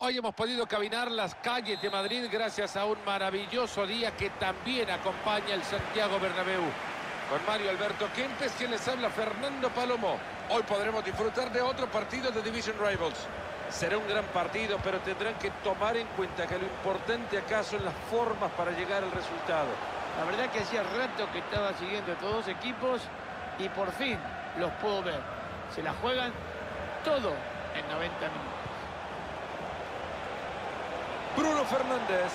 Hoy hemos podido caminar las calles de Madrid gracias a un maravilloso día que también acompaña el Santiago Bernabéu. Con Mario Alberto Kempes, quien les habla, Fernando Palomo. Hoy podremos disfrutar de otro partido de Division Rivals. Será un gran partido, pero tendrán que tomar en cuenta que lo importante acá son las formas para llegar al resultado. La verdad que hacía rato que estaba siguiendo a estos dos equipos y por fin los puedo ver. Se la juegan todo en 90 minutos. Bruno Fernández.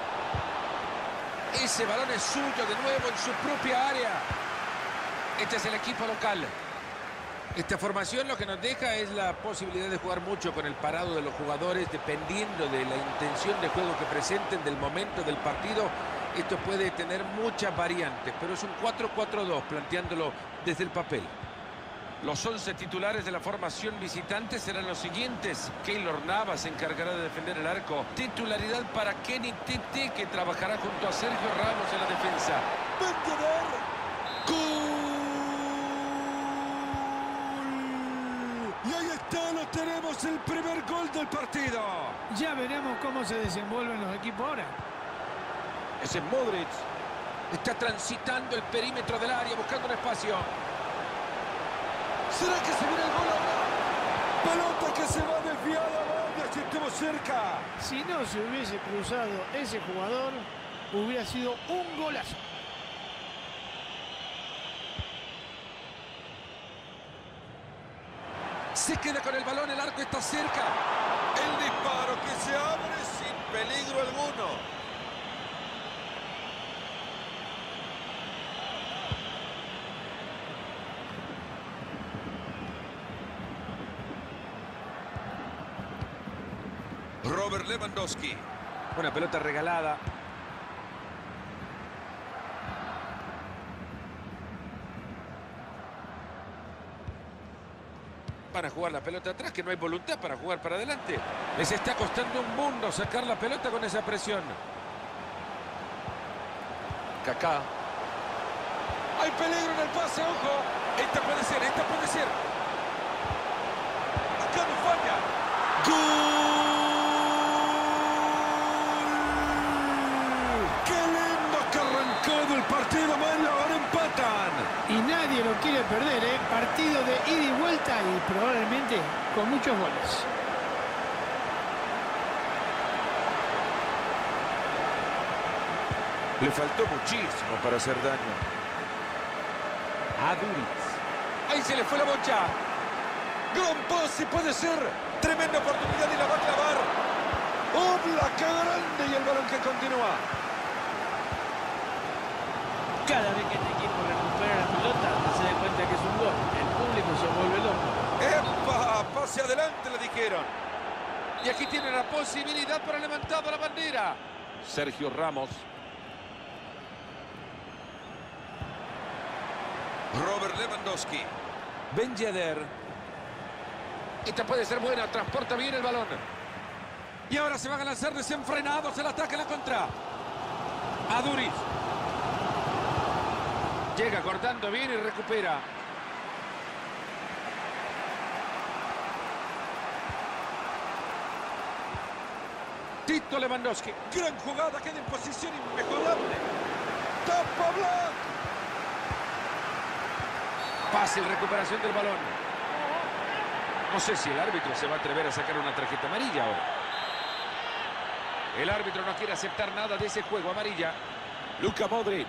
Ese balón es suyo de nuevo en su propia área. Este es el equipo local. Esta formación lo que nos deja es la posibilidad de jugar mucho con el parado de los jugadores, dependiendo de la intención de juego que presenten, del momento del partido. Esto puede tener muchas variantes, pero es un 4-4-2, planteándolo desde el papel. Los 11 titulares de la formación visitante serán los siguientes. Keylor Navas se encargará de defender el arco. Titularidad para Kenny Tete, que trabajará junto a Sergio Ramos en la defensa. ¡Gol! Y ahí está, lo tenemos, el primer gol del partido. Ya veremos cómo se desenvuelven los equipos ahora. Ese es Modric. Está transitando el perímetro del área, buscando un espacio. ¿Será que se viene el gol ahora? Pelota que se va desviada, vaya, si estuvo cerca. Si no se hubiese cruzado ese jugador, hubiera sido un golazo. Se queda con el balón, el arco está cerca. El disparo que se abre sin peligro alguno. Robert Lewandowski. Una pelota regalada. Van a jugar la pelota atrás, que no hay voluntad para jugar para adelante. Les está costando un mundo sacar la pelota con esa presión. Kaká. Hay peligro en el pase, ojo. Esta puede ser, esta puede ser. Acá no falla. ¡Gol! El partido, Mario, ahora empatan. Y nadie lo quiere perder, ¿eh? Partido de ida y vuelta y probablemente con muchos goles. Le faltó muchísimo para hacer daño. Aduriz. Ahí se le fue la bocha. Gran pase, puede ser. Tremenda oportunidad y la va a clavar. ¡Obla, qué grande! Y el balón que continúa. Cada vez que este equipo recupera la pelota, se da cuenta que es un gol. El público se vuelve loco. ¡Epa! Pase adelante, le dijeron. Y aquí tiene la posibilidad para levantar la bandera. Sergio Ramos. Robert Lewandowski. Ben Yedder. Esta puede ser buena, transporta bien el balón. Y ahora se van a lanzar desenfrenados el ataque en la contra. Aduriz. Llega cortando bien y recupera. Tito Lewandowski. Gran jugada, queda en posición inmejorable. ¡Tapa Black! Fácil recuperación del balón. No sé si el árbitro se va a atrever a sacar una tarjeta amarilla ahora. El árbitro no quiere aceptar nada de ese juego, amarilla. Luka Modric.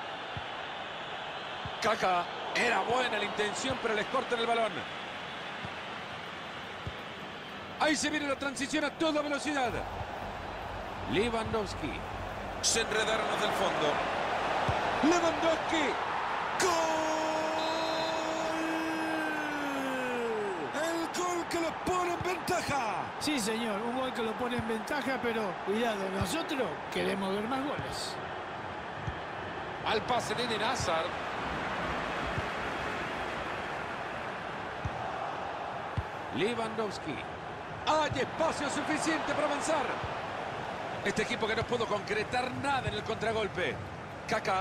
Kaká. Era buena la intención, pero les cortan el balón. Ahí se viene la transición a toda velocidad. Lewandowski. Se enredaron los del fondo. Lewandowski. ¡Gol! El gol que los pone en ventaja. Sí, señor, un gol que lo pone en ventaja, pero cuidado, nosotros queremos ver más goles. Al pase de Eden Hazard. Lewandowski. Hay espacio suficiente para avanzar. Este equipo que no pudo concretar nada en el contragolpe. Kaká.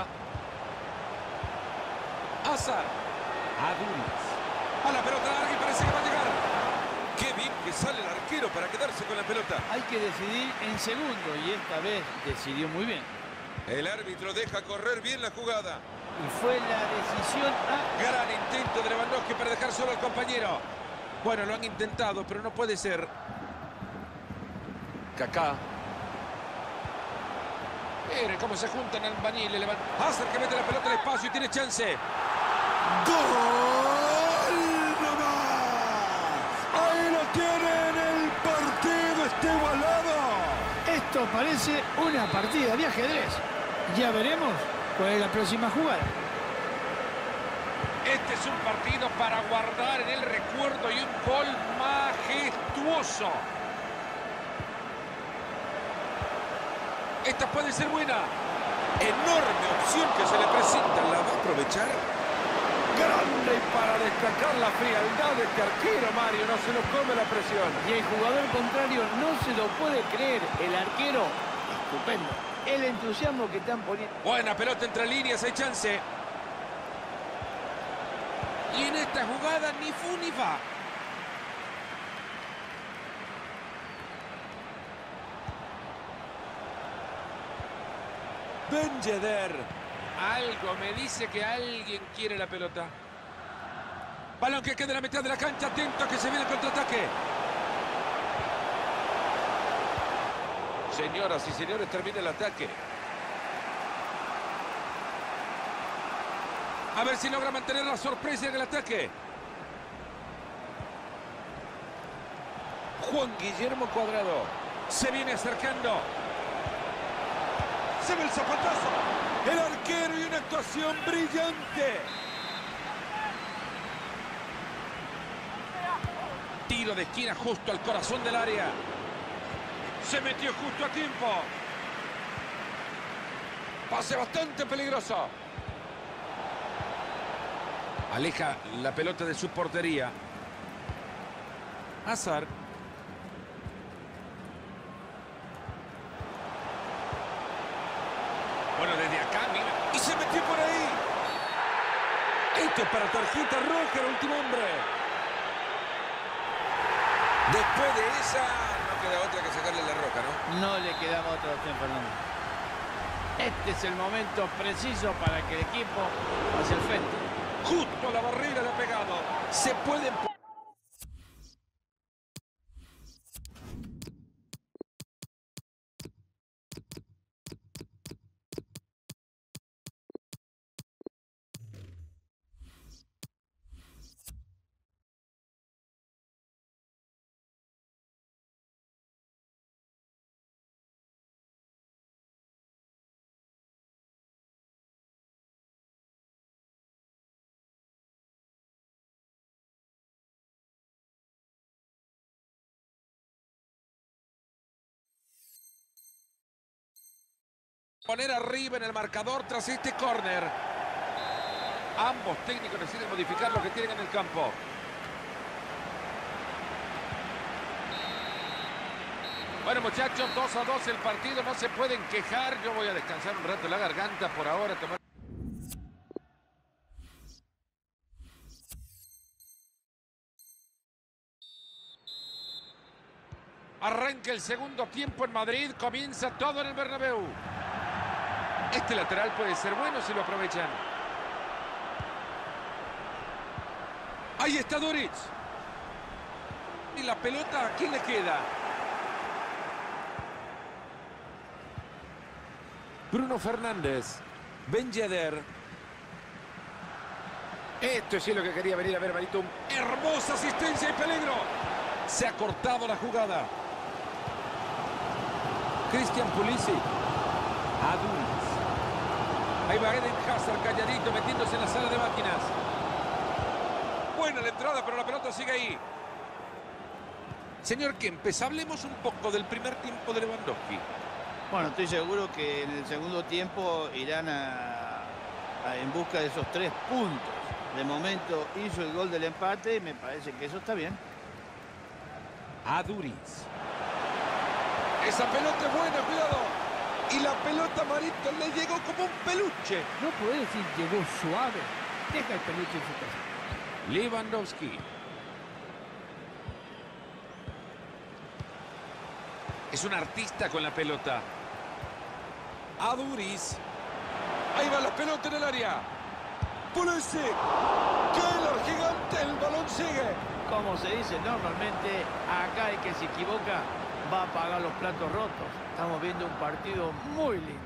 Hazard. Aduriz. A la pelota larga y parece que va a llegar. Qué bien que sale el arquero para quedarse con la pelota. Hay que decidir en segundo y esta vez decidió muy bien. El árbitro deja correr bien la jugada. Y fue la decisión a... Gran intento de Lewandowski para dejar solo al compañero. Bueno, lo han intentado, pero no puede ser. Kaká. Miren cómo se juntan Albañil y Hazard que mete la pelota al espacio y tiene chance. ¡Gol! ¡Nomás! Ahí lo tienen, el partido está igualado. Esto parece una partida de ajedrez. Ya veremos cuál es la próxima jugada. Este es un partido para guardar en el recuerdo y un gol majestuoso. Esta puede ser buena. Enorme opción que se le presenta. ¿La va a aprovechar? Grande y para destacar la frialdad de este arquero, Mario. No se lo come la presión. Y el jugador contrario no se lo puede creer. El arquero, estupendo. El entusiasmo que están poniendo. Buena pelota entre líneas, hay chance. Y en esta jugada ni fu ni fa. Ben Yedder. Algo me dice que alguien quiere la pelota. Balón que queda en la mitad de la cancha. Atento que se viene el contraataque. Señoras y señores, termina el ataque. A ver si logra mantener la sorpresa en el ataque. Juan Guillermo Cuadrado. Se viene acercando. Se ve el zapatazo. El arquero y una actuación brillante. Tiro de esquina justo al corazón del área. Se metió justo a tiempo. Pase bastante peligroso. Aleja la pelota de su portería. Hazard. Bueno, desde acá, mira. Y se metió por ahí. Esto es para tarjeta roja, el último hombre. Después de esa, no queda otra que sacarle la roja, ¿no? No le quedaba otra opción, Fernando. Este es el momento preciso para que el equipo hacia el frente. Justo a la barrera le ha pegado. Se puede... poner arriba en el marcador tras este córner. Ambos técnicos deciden modificar lo que tienen en el campo. Bueno, muchachos, 2-2 el partido, no se pueden quejar. Yo voy a descansar un rato la garganta por ahora. Arranca el segundo tiempo en Madrid, comienza todo en el Bernabéu. Este lateral puede ser bueno si lo aprovechan. Ahí está Duric. Y la pelota, ¿a quién le queda? Bruno Fernández. Ben Yedder. Esto sí es lo que quería venir a ver, Marito. Hermosa asistencia y peligro. Se ha cortado la jugada. Christian Pulisic. Adults. Ahí va Eden Hazard calladito metiéndose en la sala de máquinas. Buena la entrada, pero la pelota sigue ahí. Señor Kempes, hablemos un poco del primer tiempo de Lewandowski. Bueno, estoy seguro que en el segundo tiempo irán en busca de esos 3 puntos. De momento hizo el gol del empate y me parece que eso está bien. Aduriz. Esa pelota es buena, cuidado. Y la pelota, Marito, le llegó como un peluche. No puede decir llegó suave. Deja el peluche en su casa. Lewandowski. Es un artista con la pelota. Aduriz. Ahí va la pelota en el área. Pulisic. Keylor gigante. El balón sigue. Como se dice normalmente, acá el que se equivoca va a pagar los platos rotos. Estamos viendo un partido muy lindo.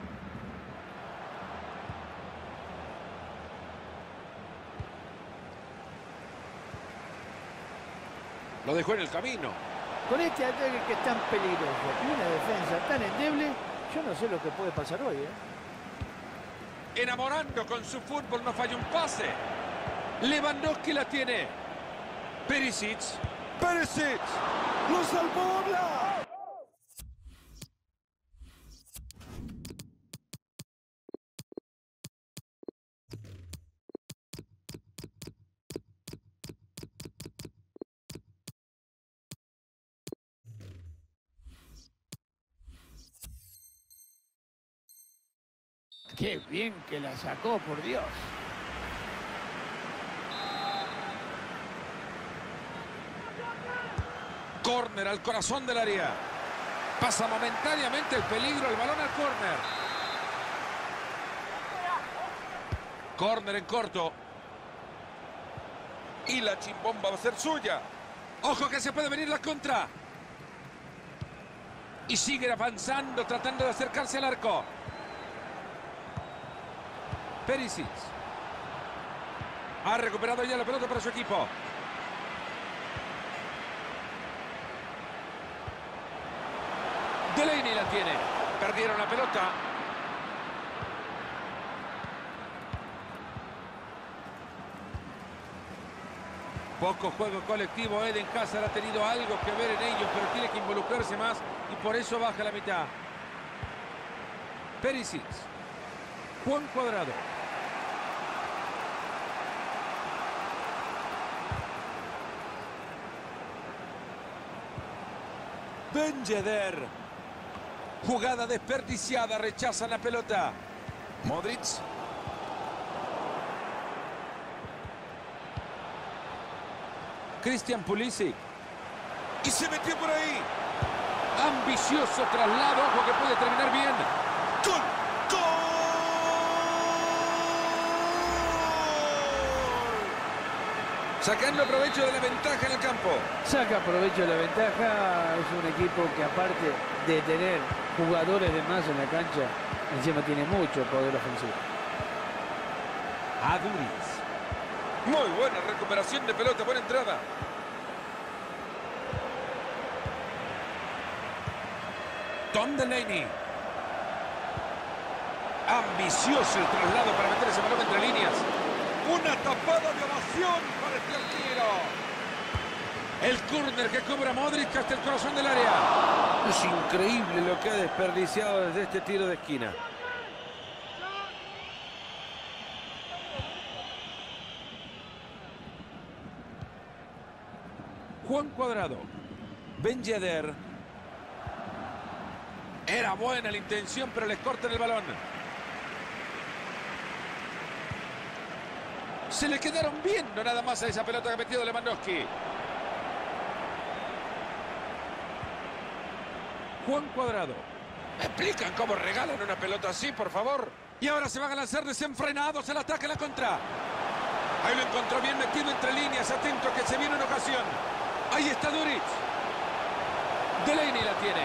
Lo dejó en el camino. Con este ataque que es tan peligroso y una defensa tan endeble, yo no sé lo que puede pasar hoy, ¿eh? Enamorando con su fútbol, no falla un pase. Lewandowski la tiene. Perisic. Perisic. Lo salvó Oblak. Qué bien que la sacó, por Dios. Córner al corazón del área. Pasa momentáneamente el peligro, el balón al córner. Córner en corto. Y la chimbomba va a ser suya. Ojo que se puede venir la contra. Y siguen avanzando, tratando de acercarse al arco. Perisic. Ha recuperado ya la pelota para su equipo. Delaney la tiene. Perdieron la pelota. Poco juego colectivo. Eden Hazard ha tenido algo que ver en ello, pero tiene que involucrarse más y por eso baja la mitad. Perisic. Juan Cuadrado. Ben Yedder. Jugada desperdiciada, rechazan la pelota. Modric. Christian Pulisic. Y se metió por ahí. Ambicioso traslado, ojo que puede terminar bien. ¡Gol! ¡Gol! Sacando provecho de la ventaja en el campo. Saca provecho de la ventaja. Es un equipo que, aparte de tener jugadores de más en la cancha, encima tiene mucho poder ofensivo. Aduriz. Muy buena recuperación de pelota, buena entrada. Tom Delaney. Ambicioso el traslado para meter ese balón entre líneas. Una tapada de ovación para este arquero. El córner que cobra Modric hasta el corazón del área. Es increíble lo que ha desperdiciado desde este tiro de esquina. Juan Cuadrado. Ben Yedder. Era buena la intención, pero les cortan el balón. Se le quedaron viendo nada más a esa pelota que ha metido Lewandowski. Juan Cuadrado. ¿Me explican cómo regalan una pelota así, por favor? Y ahora se van a lanzar desenfrenados el ataque a la contra. Ahí lo encontró bien metido entre líneas, atento a que se viene una ocasión. Ahí está Duric. Delaney la tiene.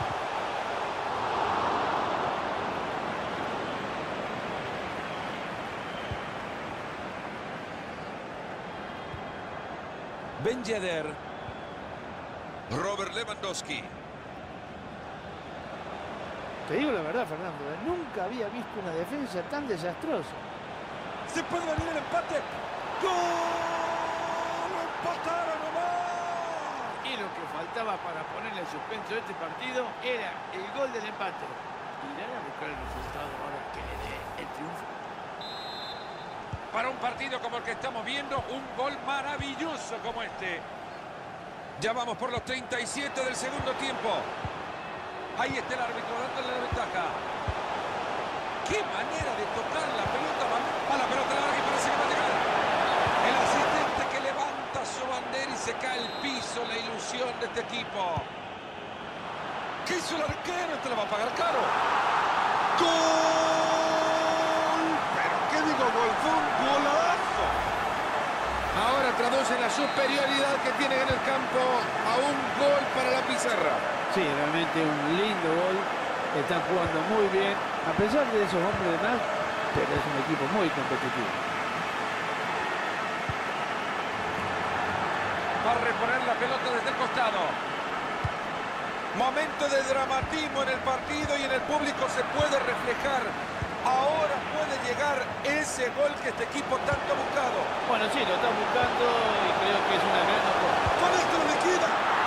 Ben Yedder. Robert Lewandowski. Te digo la verdad, Fernando, nunca había visto una defensa tan desastrosa. Se puede venir el empate. ¡Gol! ¡Lo empataron nomás! Y lo que faltaba para ponerle suspenso a este partido era el gol del empate. Irán a buscar el resultado ahora que le dé el triunfo. Para un partido como el que estamos viendo, un gol maravilloso como este. Ya vamos por los 37 del segundo tiempo. Ahí está el árbitro dándole la ventaja. ¡Qué manera de tocar la pelota! Va la pelota larga y parece que va a llegar. El asistente que levanta su bandera y se cae al piso, la ilusión de este equipo. ¿Qué hizo el arquero? Este lo va a pagar caro. ¡Gol! ¿Pero qué digo gol? Fue un golazo. Ahora traduce la superioridad que tienen en el campo a un gol para la pizarra. Sí, realmente un lindo gol. Están jugando muy bien, a pesar de esos hombres de más, pero es un equipo muy competitivo. Va a reponer la pelota desde el costado. Momento de dramatismo en el partido y en el público se puede reflejar. Ahora puede llegar ese gol que este equipo tanto ha buscado. Bueno, sí, lo está buscando y creo que es una gran oportunidad. Con esto lo liquida.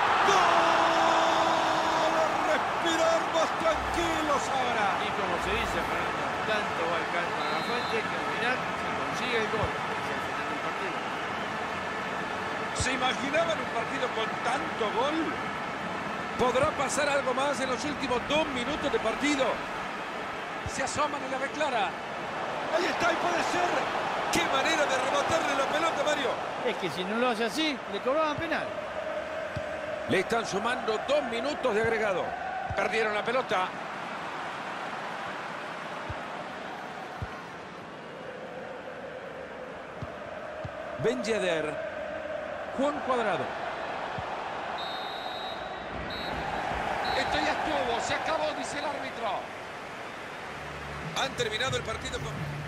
¡Gol! A respirar más tranquilos ahora. Y como se dice, Fernando, tanto va el canto a la fuente que al final se consigue el gol. Es el final del partido. ¿Se imaginaban un partido con tanto gol? ¿Podrá pasar algo más en los últimos 2 minutos de partido? Se asoman y la ve clara. Ahí está y puede ser. ¡Qué manera de rematarle la pelota, Mario! Es que si no lo hace así, le cobraban penal. Le están sumando 2 minutos de agregado. Perdieron la pelota. Ben Yedder. Juan Cuadrado. Esto ya estuvo. Se acabó, dice el árbitro. Han terminado el partido con...